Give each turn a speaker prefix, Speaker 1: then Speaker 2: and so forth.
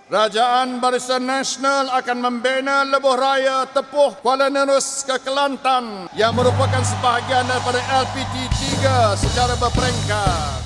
Speaker 1: Kerajaan Barisan Nasional akan membina lebuh raya Tepuh Kuala Nerus ke Kelantan yang merupakan sebahagian daripada LPT 3 secara berperingkat.